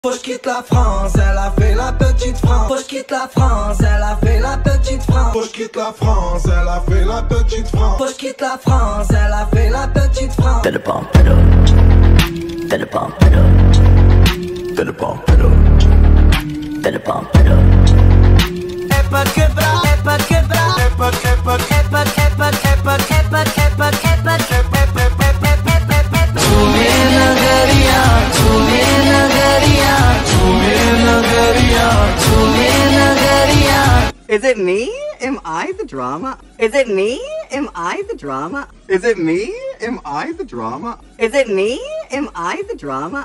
Faut que je quitte la France, elle a fait la petite France. Faut que je quitte la France, elle a fait la petite France. Faut que je quitte la France, elle a fait la petite France. Faut que je quitte la France, elle a fait la petite France. Fais le pompe, pédo. Fais le pompe, pédo. Fais le pompe, pédo. Fais le pompe, pédo. Is it me? Am I the drama? Is it me? Am I the drama? Is it me? Am I the drama? Is it me? Am I the drama?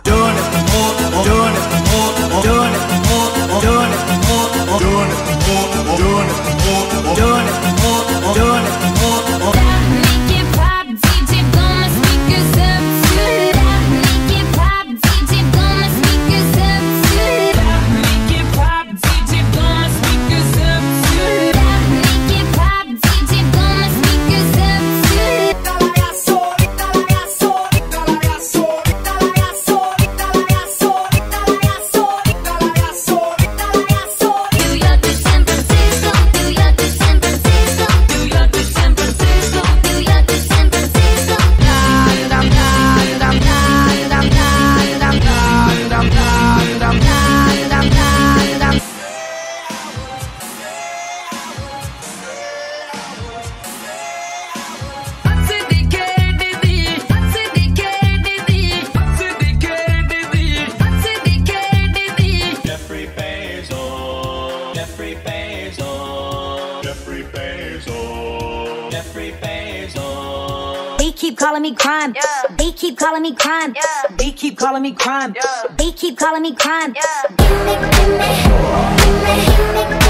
They keep calling me crime. They keep calling me crime. They keep calling me crime. They keep calling me crime.